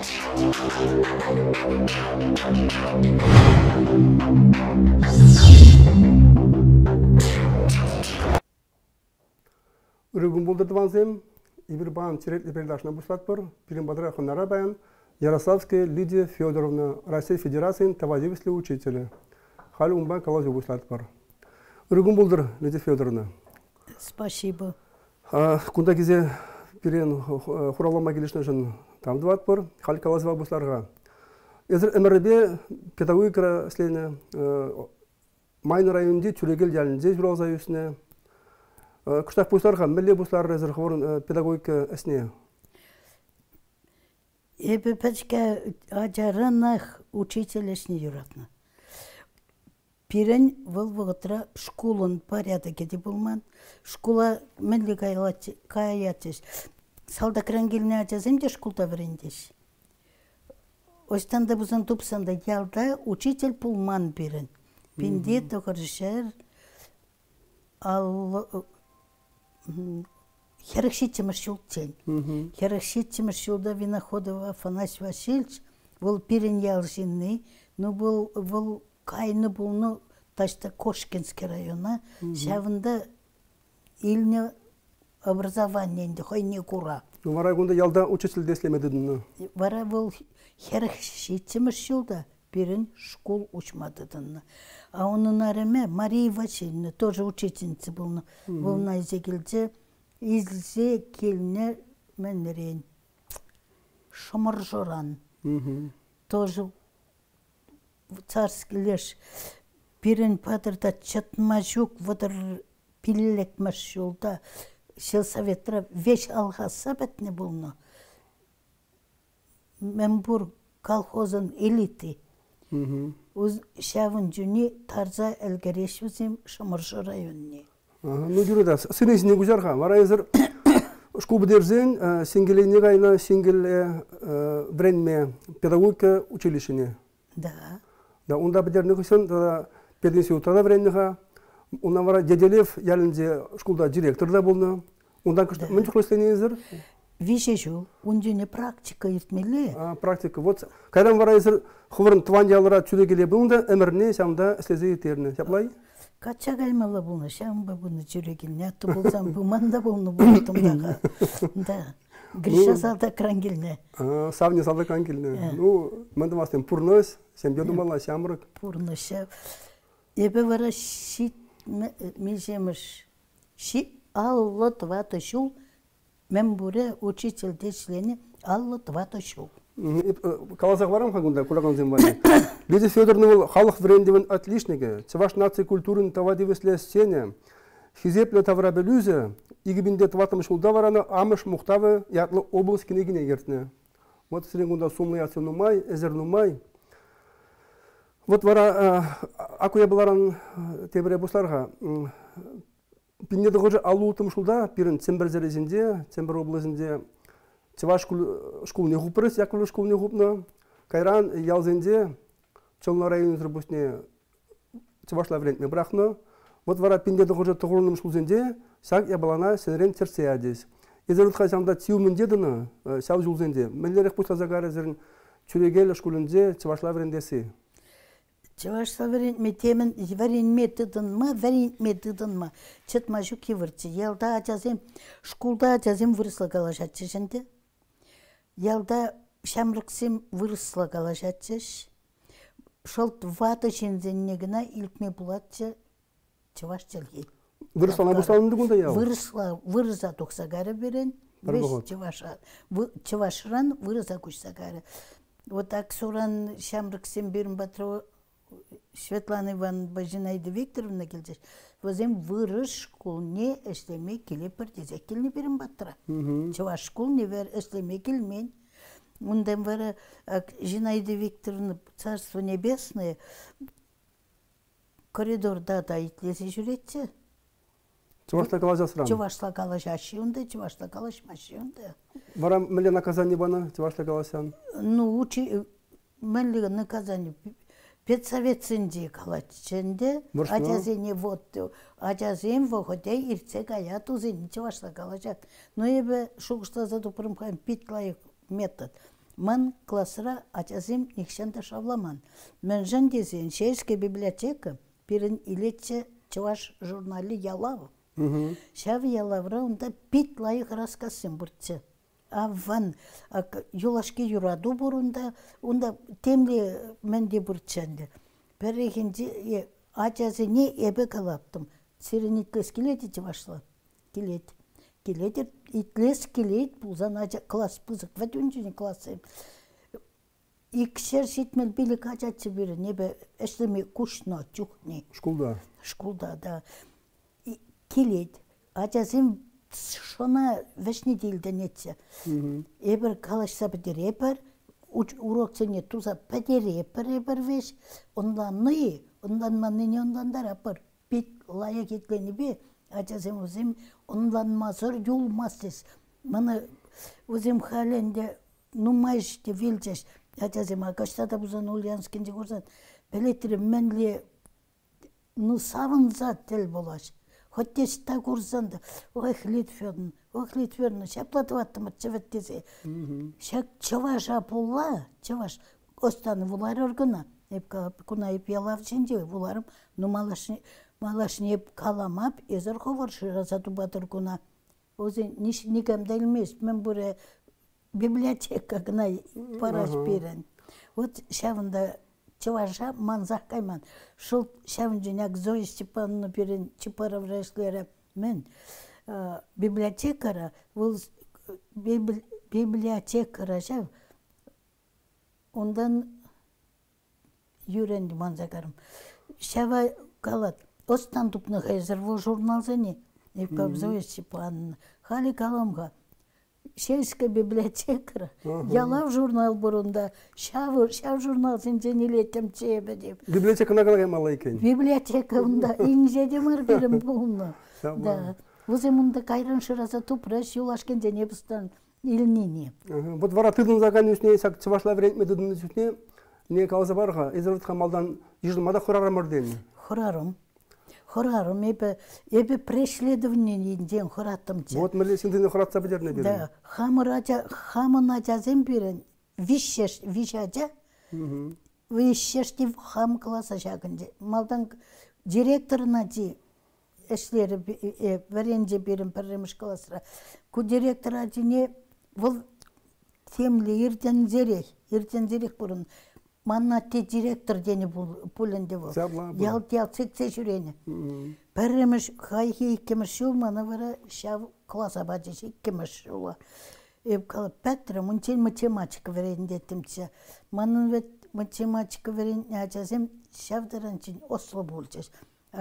Ürgün bulдырдыванзем, Ибербан Черетли передашна буслатпыр, Перембадра Хонарабаян, Ярославская Лидия Федоровна, Российской Федерации, тавазивсли учителя. Хали умба калазю буслатпыр. Ürgün булдыр, Лидия Федоровна. Спасибо. Кунда кезе перен хуралама келешна жын там дватпыр, хали калазва бусларга. Эзер эмербе педагогика слейне майны районде Түрегел ялінде жүралза үсіне. Кыштақ бұсларға, мүлі бұслар әзір қорын педагогика әсіне? Эбі пәчке ажарынақ учитель әсіне юратны. Пирен выл вғытра школын порядок еді болман. Школа мүлі каятеш. Салда крангеліне ажазым де школда верендеш. Останда бұзын тупсанда ялда учитель пулман пирен. Пинде тоғыршар ал Херекситимер шултен. Херекситимер шулда Виноходова Афанасий Васильевич был перенялжинный, но был кайны был, ну, ташта Кошкинский района, шавында илне образование инде хойне кура. Вара гунда ялда учитель деслемедидин. Вара был Херекситимер шулда перен школ учмадыдын. А onun араме Мария Васильевна тоже учительница был на изегилде излзе келіне менрен Шамаржоран тоже царский леш перен падырда чатмажук вадыр пиллек машулда сельсоветра веш алғаса бәтне болны Мембур колхозын элиты Уз шавын жүні тарза әлгереш өзім Шамаржы районне. Ну, жүреді, сынесіне күзарға. Вара езір школ бідерзен, сенгелейне ғайна, сенгел бренме педагогика училищене. Да. Да, онда бідеріне күсен, педенсия утада бреннеға. Онда вара Деделев ялінде школда директорда болны. Онда күшті, мен жүқлеслене езір? Виже жыл, ондюне практика ертмелі. Практика. Вот, қайдан вара езір Хывырын туан ялыра түрегеле бұлында, әміріне сәмді слезе етеріне. Сәплай? Кача қаймалы бұлны, шәмбі бұлны жүрегеліне. Атты болсам бұманда бұлны бұлтымдағы. Да. Гриша салда крангеліне. Савне салда крангеліне. Ну, мәнді мастен пұрныз, сәм бедумала сәмірік. Пұрныз сәм. Ебі вара шит межеміш. Шит аллы тваты шул. Мен бұре учитель дешлені аллы тваты шул. Калазақ барам қағында, күліған зем бар. Лидия Федоровна халық врендевін отличнеге, цеваш нации культурын тавадивесле сене, хизепле таврабелюзе, игібінде тватым шулда вараны амыш мұқтавы ятлы облыс кенегіне ертіне. Вот сірен сумлы ясы нумай, әзір нумай. Вот вара, акуя бұларан тебіре бұсларға, пиннеді ғожы алу ұтым шулда, пирін цембір зәрезінде, цембір облысында, Чеваш школ не гупрыс, яковле школ не гупна. Кайран ялзенде, чолна район зрубусне Чеваш лаврент не брахна. Вот вара пинде дохоже тогорным школзенде, сак я балана сенрен терсея здесь. Изерут хасамда тиу мендедана, сяу жулзенде. Менлерек пусла загара зерн Түрегел школунде Чеваш лаврендеси. Чеваш лаврент метемен варин методын ма. Четмажу кивырчы. Ялда ажазем, школда ажазем вырысла калашатчы женде. Ялда шамрыксем вырысла калашатчыш. Шол ваты жензеннегіна илкме булатчы Чеваш челгей. Вырысла на бұсланынды күнда яу? Вырыза тоқсагары берен. Чевашран вырыза күшсагары. Вот так суран шамрыксем берін батыру Светлана Ивановна Жинаида Викторовна келдеш. Возем вырыш школ не эшлеме келе партизек келіне берін баттыра. Чеваш школ не вер эшлеме келмен. Онден вара Жинаида Викторовна Царство Небесное коридорда да итлесе жүретші. Чевашла калажасыран? Чевашла калажашы онда, чевашла калашмашы онда. Вара мәлі наказание бана, чевашла каласан? Ну, мәлі наказание педсоветсінде калачында, ажазене вот, ажазен вғоде ирце гаят узен, чевашла калажат. Но ебе шуғышта заду пырымхан питлайық метод. Ман классра ачазым никшанда шавламан. Мен жан десен шейская библиотека перен илетче чуваш журнали ялав. Шав ялавра онда пит лайық рассказым буртче. Аван юлашки юраду бурунда онда темле менде буртчанды. Перехинде ачазыне эбе калаптым. Сиренитлес келети чувашла. Келет. Келет итлес келет пулзан ача класс пузык. Вот унчуне классы. Икшер ситмел билик ачатчы бири небе эшлеме кушно чухни. Школда, да. Келет. Ачазым шона вешни дилден етсе. Эбер калашса бедер эбер урок сене туза бедер эбер веш. Ондан манныне ондан дарапыр. Бит лая кетлени бе. Ачазым өзім ондан мазыр юлмастес. Мана өзім халенде нумайште вилчеш. Ачазым акаштада бузан ульянскенде көрсат. Белетірі менле нусавын зат тел болаш. Хоть так урзанда, ой хлитферн, шаплатываттым отчевет десе. Шак чаваша пулла, чаваш, останы вулар оргына. Эпка куна еп ялав ченде, вуларым, ну малашни еп каламап, эзер ховар ширазату батыр куна. Озе никам дельмес, мен буре библиотека гына параш берен. Вот шавында чаваша манзах кайман. Шул шавынжыняк Зоя Степановна перен чипараврашлері мен библиотекара, библиотекара жав, ондан юренді манзакарым. Шава калат, остан тупны хайзыр бұл журналзыне, епкап Зоя Степановна, хали каламға. Шейская библиотекара, ялав журнал бұрында, шав журнал сен женелеттім чебе деп. Библиотека нағалай мала екен? Библиотека онда иңжеде мар берім болны. Да. Өзім онда кайран шыраза тупраш юлашкен жене бұстан илнене. Вот вара тыдын заган үсіне, сак чывашла верентме тыдын үсіне, не калаза барға, ezerватқа малдан ежілмада хорарам орден? Хорарым, ебе преследование ден хораттым. Вот мы лесен дыны хоратса бедерне берем. Да, хамын ажазем берен, вишача, вишешти хам класса шагынде. Малдан директорына ди, эшлері веренде берем пірреміш классыра. Ку директора дине, бұл темлі ертен зерек бұрын. Маннатте директор дені пуленде бұл. Ял сетсе жүрені. Пәрреміш хайхи иккеміш жыл, мана бара шав класса бадеш иккеміш жылы. Эп қалып пәттірі, мұнтен математика веренде еттімтсе. Манын вет математика веренде ачасем шавдаранчын ослы болчеш.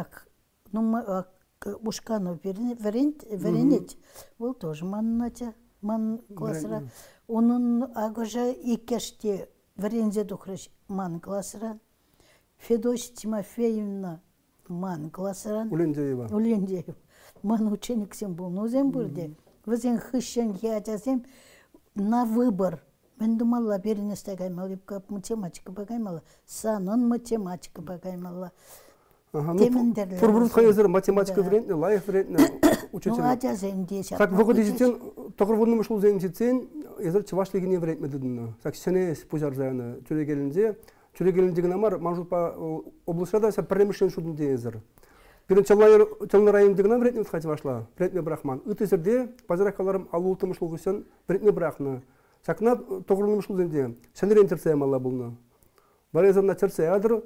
Ушканов веренет. Бұл тоже маннатя, ман классыра. Оның ағыжа иккеште Варензе духрыш ман классыран, Федосия Тимофеевна ман классыран, Улендеева. Ман ученик сем был, но зем бурде. Возен хыщен ячазем на выбор. Мен думала, беренесте гаймала, математика багаймала, санон математика багаймала. Пұрбұрытқа езір математика верентне, лайық верентне учитель. Ну, ачазен десе. Так, вғыды жетен, тоқырвынным ұшыл зен жетсен, езір чывашлығыне верентме дедіні. Так, сене спузар зайыны түрегеліндеген амар, манжылпа облысрада сәп пірремішен шудынде езір. Бірін чалны райымдығына верентне ұтқа чывашла, верентме бірақман. Үт езірде, базарақаларым алу ұлтымышылғы сен верентме бірақны. Сәкіна тоқырвынным ұшыл зенде, сәнерен терсәйм алла бұлны. Бар езірна терсәй адыр,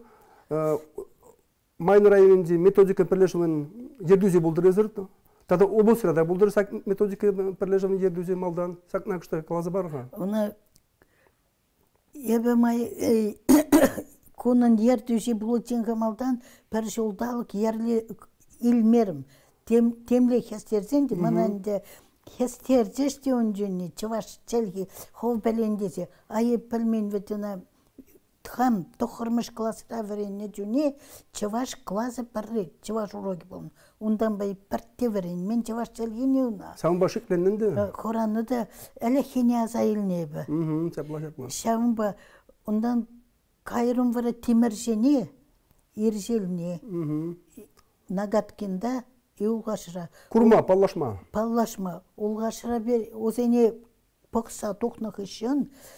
Майны районында методика перлешуын жердүзе болдыр езір. Тада облысырада болдыр методика перлешуын жердүзе малдан. Сақна күшті қалазы барға? Оны ебе май конын жердүзе болытенгі малдан пір жолдалық ерлі илмерім. Темле хестерден де, мананды хестердеште онжыны, чываш челгі хол бәлендесе, айып пілмен ветіна Тхам тоқырмыш классыра веренне жүне чываш классы піррек, чываш уроки болын. Ондан бай піртте верен, мен чываш челгене уна. Сауын ба шықленненді? Хораны да әлі хене азайылне бі. Чапла. Шауын ба, ондан кайрым вара теміржене, ержелне, нагаткенда ұлғашыра. Курма, паллашма? Паллашма. Ұлғашыра бер, озене пықса тоқнық үшін,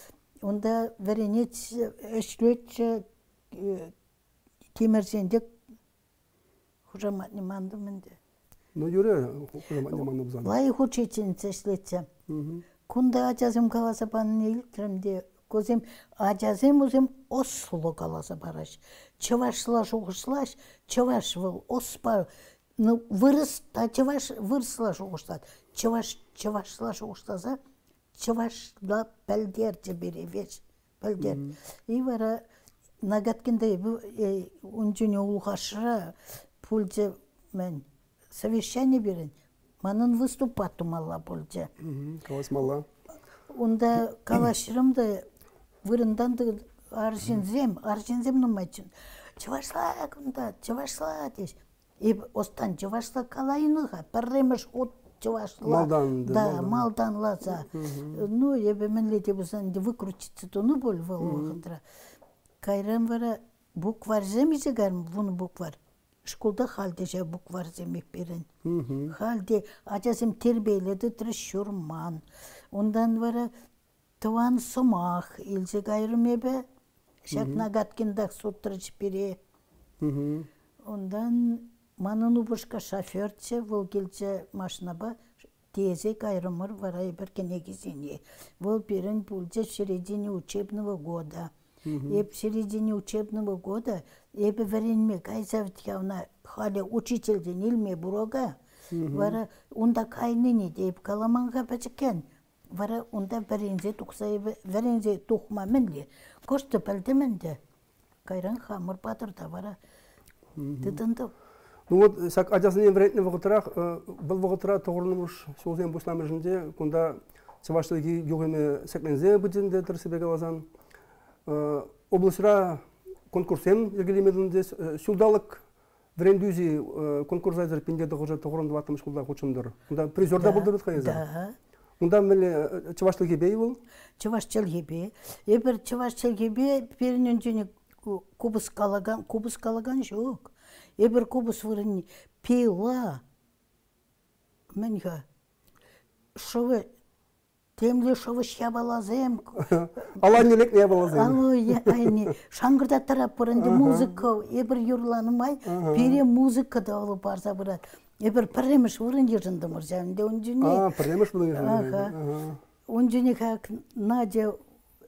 Онда веренет эшлет темірсенде хужаматны манды менде. Ну, юре, хужаматны манды бузан. Лай хучечен эшлетсе. Кунда ажазым каласа банын илтремде. Козем ажазым узем осло каласа бараш. Чавашлаш угышлаш, чаваш выл оспар. Ну, вырыс, та чаваш вырыслаш угыштат. Чавашлаш угыштаса, чавашла пәлдерче беревеш. Пәлдер. И вара нагаткинде унчуне улгашра пульже мен совещание берен. Манын выступать тумалла пульже. Каласмалла. Онда калашырымды вырынданды аржинзем нумайчын. Чавашла кунда, чавашла деш. И остан чавашла калайыныға, пәрремеш от чавашла. Малдан. Да, малдан лаза. Ну, ебе мен лете бұсан выкрутиться тону бол валуағындыра. Кайрам вара буквар земезе гарм, вуны буквар. Школда халде же буквар земек берен. Халде ажасым тербейледі трещурман. Ондан вара туан сомах илзе гайрым ебе. Шак нагаткиндак сутрыч бере. Ондан манын убышка шоферче, вол келче машинаба тезе гайрымыр вара ебер кенегизине. Вол берен пульче в середине учебного года. И в середине учебного года ебе веренме кайзавтьявна хали учитель денилме бурога. Вара унда кайныне deyip каламанга бачкен. Вара унда верензе тухса ебе верензе тухма менли. Кошты пәлдеменде. Кайран хамыр батырда вара. Дыдынды. Ну вот, сак ажасынен верентне вғытырақ, бұл вғытыра тоғырнымыш солзен бұшламышынде, күнда Чаваштылығы юғыме сәклензе бұдзінде тұрсыбек алазан. Облысыра конкурсем егелемедінде сюлдалық врендюзи конкурс айзыр пендеді ғыжа тоғырынды ватымыш құлда құчымдыр. Күнда призорда бұлдырыд қайыза? Да. Күнда мәлі Чаваштылығы бей бұл? Чаваштылығы бей. Ебір Чаваштылығы бей перінен жөне кубыс калаган жоқ. Ебір кубыс вырын пейла. Менға шовы темле шовы шабалазем. Аланнелек не балазем. Алло, айни. Шаңғырда тарап бұрынды музыка. Ебір юрланымай, пере музыка да олы барса бұрат. Ебір пірреміш вырын ержінді мұржанды. Пірреміш вырын ержінді. Он жөне как Надя,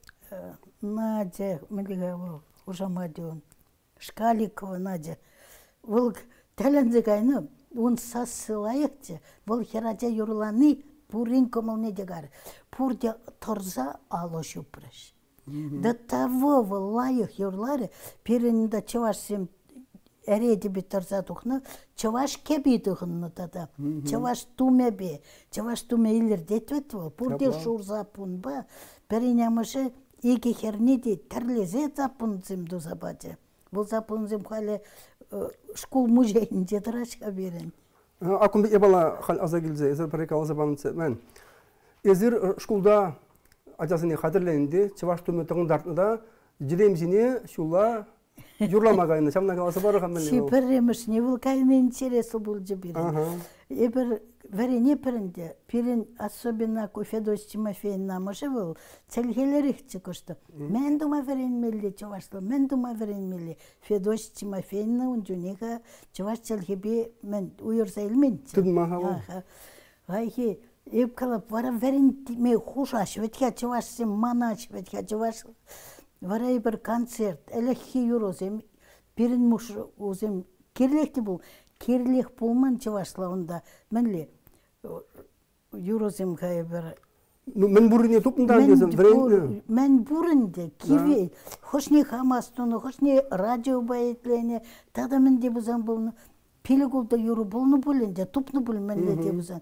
міліға ұжамады он. Шкаликова Надя. Ол тәлінді қайны, он сасылайықчы. Ол хераджа юрланы, пурин комылны дегар. Пурде тұрза ало шупрыш. До того ол лайық юрлары, перенінде чавашсем әреді бі тұрза тұқны, чаваш кебі тұқынны тада. Чаваш туме бе, чаваш туме илер детвет ол. Пурде шур запун ба, перенеміші иге хернеде тәрлезе запун зімді забаде. Бұл запун зім қалі школ музейінде тұрашқа берен. Акунды ебала хал аза келзе, езір парека аза банынцы. Мен, езір школда ажасыне қадырленді, чаваш туме тұғын дартында, жидемзіне шула юрламағайны, шамна қаласы бары қамбелі. Шиперреміш, не бұл кайны интересы бұл же берен. Ебір вәрене пірінде, пирен особенно Федос Тимофеевна мұшы бұл, цәлгелер ихчі күшті. Мен дума веренмелі чавашлы, мен дума веренмелі. Федос Тимофеевна ұнжунеға чаваш цәлгебе мен уйырса елмен. Түн маға бұл. Ғайхи, еп қалап, вара веренме хушаш, ветке чавашсем манач, ветке чаваш. Вара ебір концерт, әліхи юрозем, пирен мұш өзем керлехті бұл. Керлех болман чавашлауында, мәнле, юрозем қай бір... Мен бұрыне тұпында кезім, вренді? Мен бұрынды, кивей, хошне хамастуны, хошне радио байетлене, тада мен де бұзан болны, пелігулда юру болны болынды, тұпны бол мәнле де бұзан.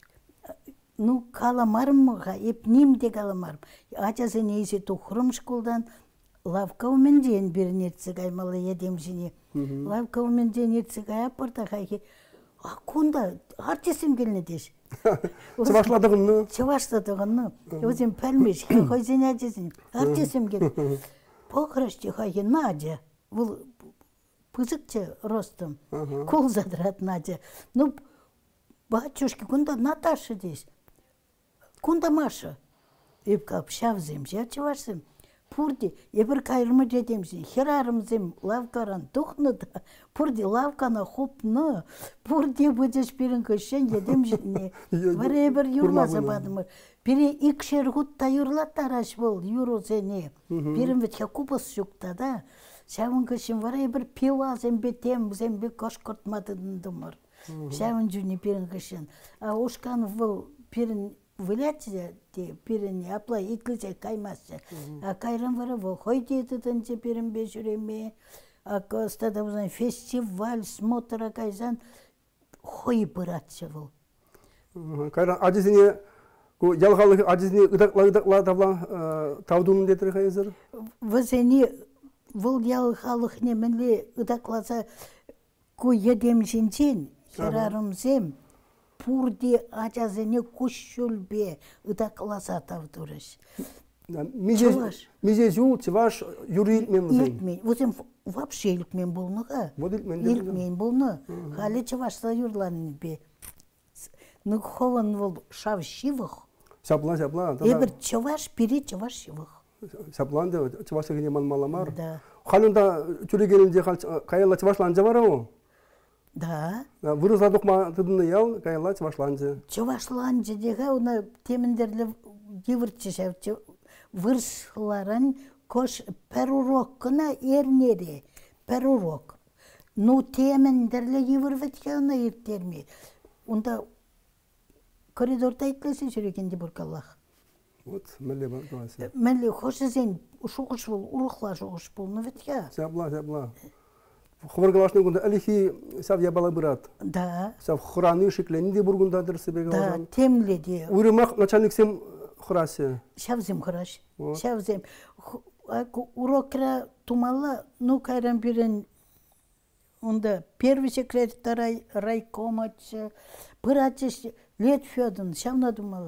Ну, каламарым мұға, епнем де каламарым. Ачасы нейсе тұқырым школдан, лавка умен дейін берінерці қаймалы едемжіне. Лавка умен дейін ерці қаяпырда қайке. Кунда артесім келіне деш. Чавашладығынны? Чавашладығынны. Өзім пәлмеш, қойзен әжесін. Артесім келіне. Поқырашты қайке Надя. Бұл пызықчы ростым. Кол задырат Надя. Ну, батюшки, кунда Наташа деш. Кунда Маша. Еп қап шавзем, жа чавашсым. пурди, ебір кайрымы жетемсін, херарымзым лавкаран тухныда, пурди лавкана хупны, пурди бұдеш бірін көшен едемжіне. Варе бір юрласа бадымыр. Бири икшер хутта юрлат тараш бол, юру зене. Бірін ветке купас жүкта да. Шавын көшін варе бір пила зембе тем, зембе кошкортмадындымыр. Шавын жүні бірін көшін. А ушқан выл бірін вылятся, бірін аплай итлізе каймасы. А кайрын варе выл хой детідінше бірін бешіреме. А костада вызан фестиваль, смотра кайзан хой бұратшы выл. Кайран ажызіне ялғалық ажызіне ұдақла табла таудуның детірі қайызыр? Вызені выл ялғалық немінле ұдақласа ку едемшінчен, херарымзем, пурди ажазіне күшшілбе ұдақласа тавдырыш. Мизе жул, чываш юры илтмен вызен? Илтмен. Вызен вообще илтмен болныға. Илтмен болны. Халі чывашса юрланын бе. Нұқхован вол шавшивых. Шаплан. Ебір чываш, пире чываш шивых. Шаплан да, чывашса гене манмаламар. Да. Халында чүрегенінде кайла чывашланжа бар ау? Да. Вырызла доқма тыдыны ял, кайла чывашланжа. Чывашланжа деға, оны теміндерлі дивіртші вырсларын кош перурок кына ернере, перурок. Ну теміндерлі евірветке оны ертерме. Онда коридорда айтлысы жүрегенде бұрқалақ. Вот, мәлі бар қаласы. Мәлі хошы зен шуғыш бол, ұрықла шуғыш бол, ну ветке. Сябла. Хваргалашны күнді әліхи сав ябала бұрат. Да. Сав хұраны шекленінде бұргындадыр себеге да, темледе. Урымақ начальник сем хұрасы. Шавзем хұраш. Шавзем. Урокра тумала, ну кайран бірін, онда первый секретарь райкомачы, бұратчыш лет фёдын, шавна думала.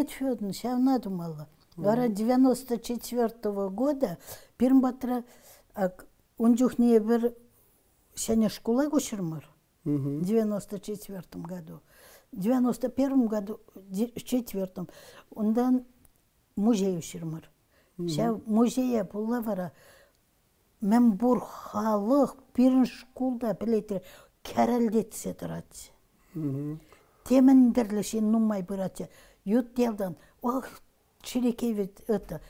Вара 94-го года бірін батыра унжухнее бір шәне школа көшірмір. В 94 году. В 91 году, в 4-м, ондан музей өшірмір. Шәу музея бұлла вара, мен бұр халық бірін школда білетір, кәрілдетсе тұратсы. Теміндірлішін нұмай бұратсы. Ют делдан, ох, чирикевет это,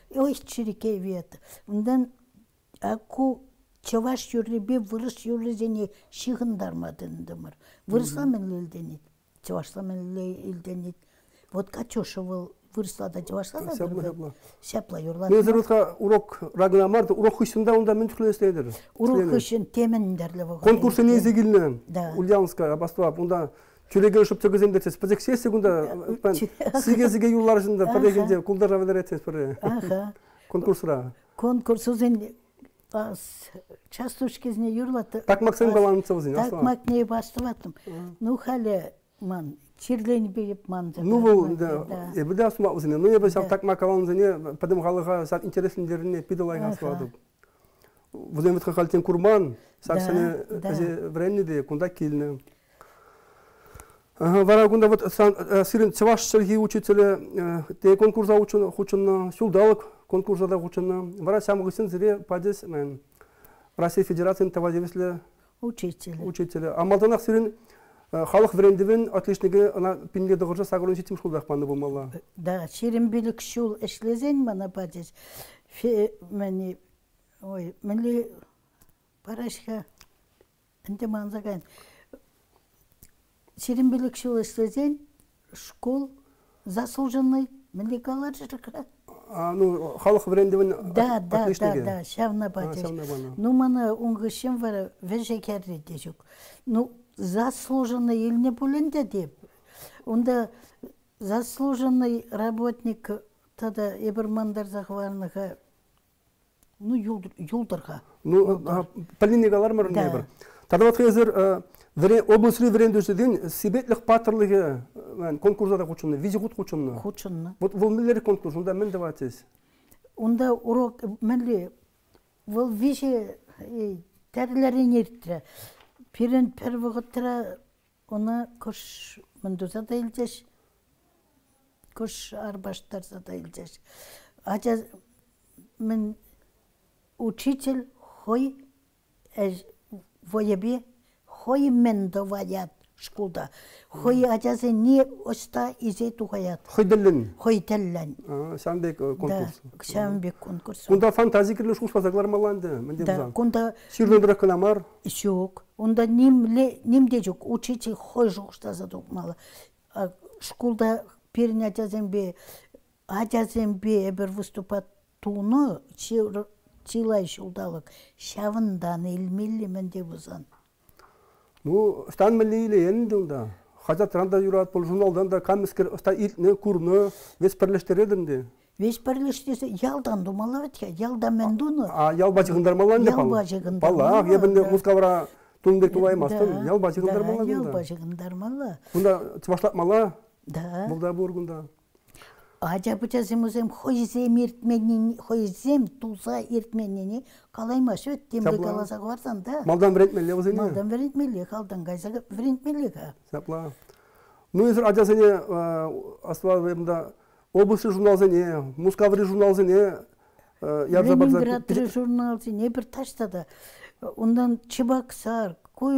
Ондан аку чаваш юрлебе вырыс юрлезене шиғындармадындымыр. Вырысла мен елденет, чавашла мен елденет. Вот качошы был вырыслада чавашла да? Шапла юрлады. Мен зырытқа урок рагынамарды, урок хүшінде онда мен түклестейдір. Урок хүшін теміндерлі бұға. Конкурсы незе келінен, Да. Ульяновска бастуап, онда чүреге ұшып төгіземдетсіз, пәзек сесі күнда сиге юллар жында пәдегінде күлдар жавадар етсіз бірі. Конкурсыра. Конкурс өзен частуш кезіне юрлаты. Такмак сен баланымца өзен. Такмак не бастыватым. Ну халі ман, чирлен бейіп ман. Ну бұл, ебіде асума өзіне. Ну ебі сап такмак аланызыне, падым қалыға сат интереслендеріне пидалай асуадып. Өзен вітқа қалтен курман, сап сәне вреннеде, күнда келіні. Вара күнда вот сирен чаваш шелги учителі, те конкурса учынна, сюлдалық конкурсада учынна. Вара самығысын зіре падес Россия Федерацияның тавадевеслі учителі. Амалданақ сирен халық врендівін отличнігі пинге дұғыржа сағырын жетім шулдақ банды болмала. Да, сирен білік шул ішлезен мана падес. Мәне парашқа әнде манзаған. Сирен білік шул ішлезен школ заслуженный меликалар жырға. Ну, халық врендівін отличнігі? Да, шавна падес. Ну, мана оңғышым вара вежекерді де жүк. Ну, заслуженный еліне бөленде деп. Онда заслуженный работник тада ебірмандар зағварныға, ну, юлдырға. Ну, полинегалар мұрын ебір. Тадават хезір облысры врендушеден себетлік патырлығы конкурсада құчынны, визи құт құчынны. Құчынны. Вот бұл мілері конкурс, онда мен даватыз? Онда урок мәлі, ол визи тәрілерін ертірі. Пирен первығыттыра, оны көш мұндуза да елдеш, көш арбаштарса да елдеш. Ача мен учитель хой воебе хой мендоваят школда. Хой ажасы не оста изе тухаят. Хойдаллен. Хой теллен. Шамбек конкурс. Да, Шамбек конкурс. Кунда фантазия кирле шушпасаклар маланды. Да, кунда Ширлендра каламар. жоқ. Онда немде жоқ. Учитель хой жоқ штаза докмала. Школда перне ажазембе бір выступат туны чилай шулдалык. Шавындан илмелли мен деп узан. Ну, стан миллиyle endunda. Хажат ранда юрат пол журналдан да камискер оста илтне курны вес перлештерединди. Весь перлештесе ялдан думала ветке, ялдан мен дуну. Ял бачыгындар маланды пал. Ял бачыгындар Пала, ебинде мускавра тундек тулай мастын. Ял бачыгындар Да, маланды. ял бачыгындар мала. Кунда чывашлап мала. Да. Булда бургунда. Ажа бучасым өзем хойзем иртменин, хойзем туза иртменини калаймаш өт темле каласак барсан да. Малдан врентмеле өзене. Малдан верентмеле, халдан гайсага верентмеле ка. Сапла. Ну, если ажасене аствалымда облыстный журнал зене, мускаври журнал зене, Ленинград журнал зене бір таштада. Ондан Чебоксар,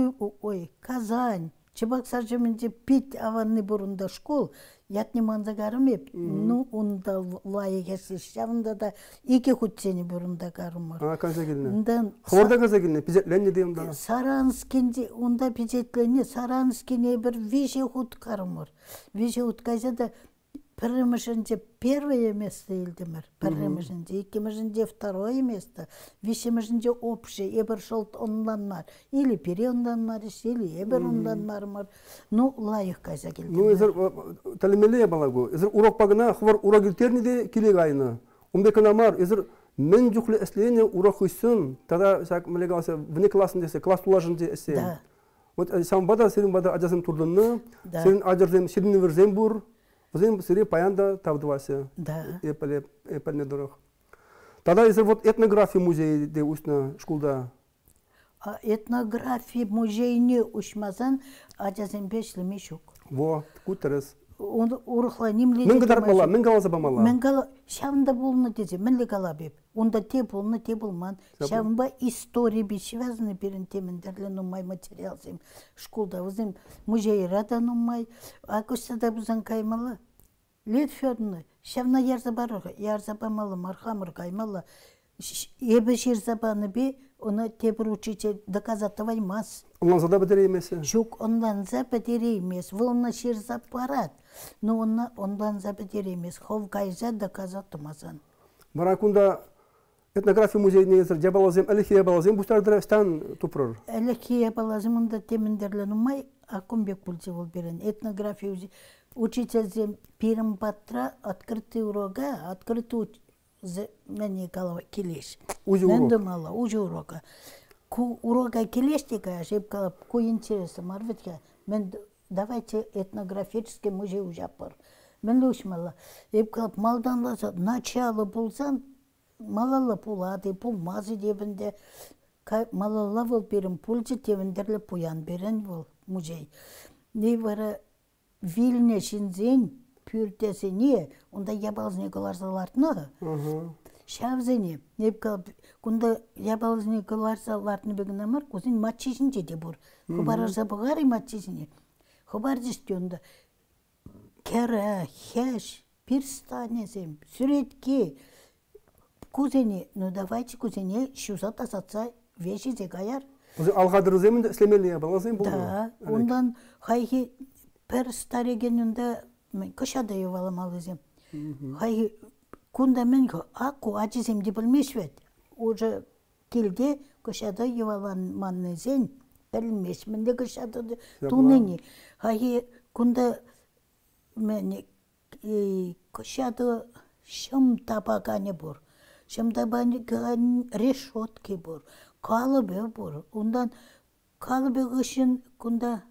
Казань, Чебоксар жемінде пит аванны бұрында школ, ятны манзагарым еп. Ну, онда лайы кесіш, шавында да екі хүтсені бұрында қарым бар. Kansa gelene. Хорда kansa gelene, пизетленне дейм да. Саранскенде, онда пизетленне, Саранскене бір виже хут қарым бар. Виже хут кайса да Пірімішінде первое место елдімір, пірімішінде, екімішінде второе место, вишімішінде общее, ебір шолт ондан мар, или пере ондан мар, или ебір ондан мар. Ну, лайық кайса келдімір. Ну, езір тәлімеле балагу. Езір урок багына, хвар урок илтерні де келег айны. Умбекана мар, езір мен жүхлі әслейіне урок хүсін, тада, сәк мелег алса, вне класын десе, класс тулажын де әсе. Да. Вот сам бада, серін бада ажасын турдынны, серін ажырзем, серін верзем бур, Возим сири паянда тавдвася. Да. Эпельне дорог. Тогда если вот этнография музей де устна школда. Этнография музейне ушмазан ажазен бешлеме шук. Во, кутерес. Урухла нимле. Мен гадар мала, мен галаза бамала. Мен гала шавында болны десе, мен ле гала беп. Онда те болны, те болман. Шавында история би связаны перен темендерлен умай материал зем. Школда возим музей радан умай. Акустада бузан каймала. Лет фёрны. Шавна ярза бамала, мархамыр каймала. Ебе ширзабаны бе, оны тебір учитель доказатывай мас. Онлан зада бедере емесі? Жоқ, онлан за бедере емес. Волна ширзап барат. Но онлан за бедере емес. Хов гайза доказатымазан. Маракунда этнография музейіне езір жабалазем, әліхия балазем, бұстардыр стан тупрыр? Әліхия балазем, онда темендерлен умай, акумбек пульзе ол берен. Этнография учительзем пирім батра, открытый урога, открытый Мен кала келеш. Мен думала, уже урока. Урока келеш тека, жеп кала, ку интересы марветке. Мен давайте этнографический музей ужапыр. Мен лушмала. Жеп кала, малданласа, начало булсан, малала пулады, пулмазы дебінде. Малала бол берін пульчы тевендерлі пуян берін бол музей. Не бара Вильне шинзен, пюртесіне, онда ябалзыне кыларсалартыны. Шавзыне, кунда ябалзыне кыларсалартыны бегін амар, көзін матчишінже де бұр. Хубарарса бұғары матчишіне. Хубар жесте онда. Кәрі, хәш, пирстанесем, сүретке. Көзіне, ну давайте көзіне шуза тасатса, веші зе қаяр. Алғадыр земінде іслемелі ябалазым бұл? Да, ондан хайхи пір старегенінде кышада евалам алызем. Хай кунда мен аку ачызем де білмешвет. Уже келде кышада евалан маннезен білмеш. Менде кышада тунени. Хай кунда мен кышада шым табагане бұр. Шым табагане решетки бұр. Қалыбе бұр. Ондан қалыбе ғышын кунда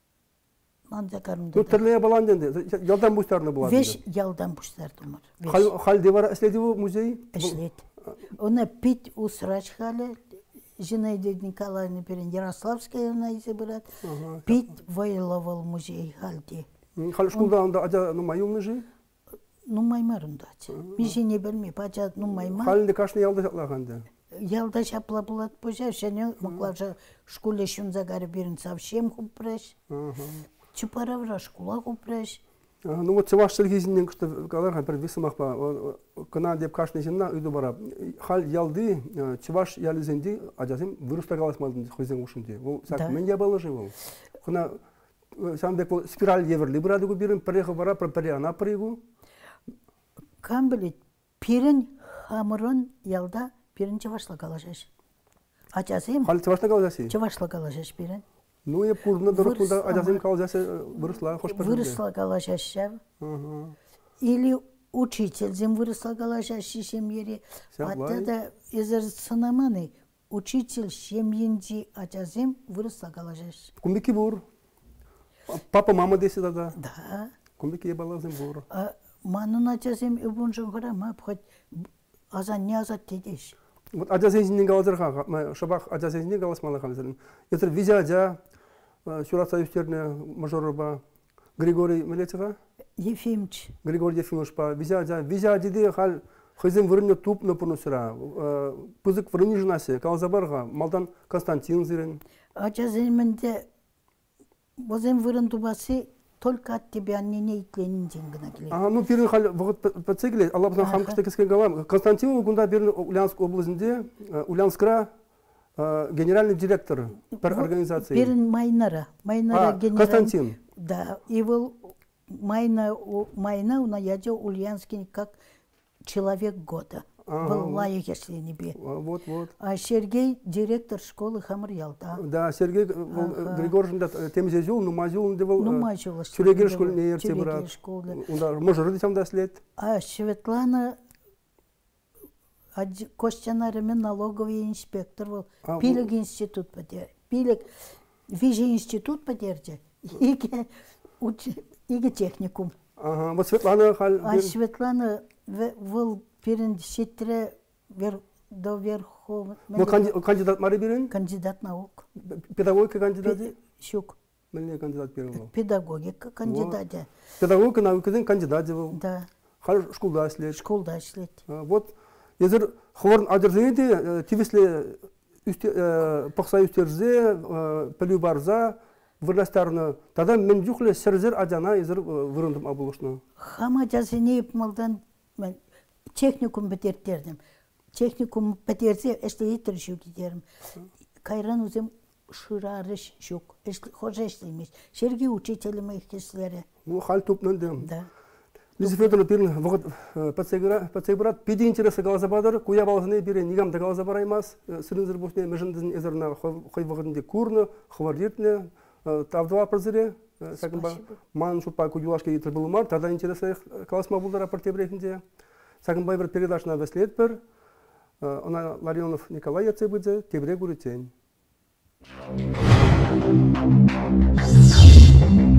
Ну, терлея балан денде, ялдан бұштарына болады. Веш ялдан бұштарды мұр. Хал девара әследі бұл музей? Әшлет. Оны пит усрач халі, Зинаида Николаевна перен Ярославская найзе бірат, пит войловал музей халде. Хал школда анда ажа нумай умны жи? Нумай марында ача. Миже не білмей, ажа нумай мар. Халінде кашны ялды жатлағанды? ялда шапла булат божа, шене муклажа школе шунзагары берін совсем хупреш. Чупаравра школа хупреш. Ну вот чуваш сергизинен что галарга бір висымақ ба, кына деп кашны жинна үйді бара. Хал ялды, чуваш ялызенди, ажасым вырыста галасмадын хойзен ушынде. Ол сак мен ябалы жи ол. Кына самбек ол спираль еверли бұрады губирін, пареха бара, паре ана парегу. Кам білет, пирін хамырын ялда пирін чувашла галашаш. Ажасым? Хал чувашна галасаси? Чувашла галашаш пирін. Ну, я пурна дорогуда, ажасым калзаси вырысла, хош пареге. Вырысла галашаш. Или учитель зем вырысла галашаш семьере. Аттада езер сынаманы учитель семьенди ажасым вырысла галашаш. Кумбеки бур? Папа, мама деси да? Да. Кумбеки ебалазым бур? Манын ажасым өбін жоғыра ма, хоть азан не азат дедеш. Вот ажасызинен галазырға, шабақ ажасызинен галасмалы қалызырын. Езір визяджа, Сюрат Союзтерне мажорба Григорий Мелецева? Ефимович. Григорий Ефимович па визядиде хал хызым вырынне туп напырны сыра. Пызык вырыны жынасе, калзабарға, малдан Константин зырын. Ажазымынде бозем вырын тубасы только от тебя не нейтленин деньгына келет. Ну пирин хал вғыт пацегле, Алла бізан хамкышта кескен галам. Константин гунда берін Ульянск облызінде, Ульянскра генеральный директор per организации. Перен Майнара генеральный. Константин. Да, и был Майна у яде Ульянский как человек года. Был лайк, если не бе. Вот. А Сергей директор школы Хамыр Ялта. Да, Сергей Григорьевич темзезюл, нумазюл, девал. Нумазюл. Тюрегер школы не ерте брат. Может жить там да след. А Светлана Костянаремен налоговый инспектор был. Пилек институт потерял. Пилек виже институт потерял. Иге техникум. Ага, вот Светлана хал. А Светлана был перед сетре до верховного. Кандидат Мари Бирин? Кандидат наук. Педагогика кандидат? Щук. Мне кандидат первого. Педагогика кандидат. Педагогика наукадан кандидат был. Да. Хал школда след. Школда след. Вот. Езер хворн адырзыйды, тивисле пақса үстерзе, пілі барза, вырластарыны. Тада мен жүхле сірзір адяна езер вырындым абылышны. Хама жазыне малдан техникум бетердердім. Техникум бетерзе, әшті етір жүк едерім. Кайран өзім шырарыш жүк. Хожа әшті Шерге учителі моих кесілері. Ну, хал тупнындым. Да. Лиза Федоровна пирин вогот пацеграт пиди интересы галазабадар, куя балзыны бире нигам да галазабараймас, сырынзыр бушне межындызын эзерна хой воготынде курны, хвардиртне, тавдва пырзыре, сакынба ман шупа кудюлашке етір булымар, тада интересы каласма булдар апарте брехінде. Сакынбай бір передашна веслет бір, она Ларионов Николай Яцебыдзе, тебре гуритень.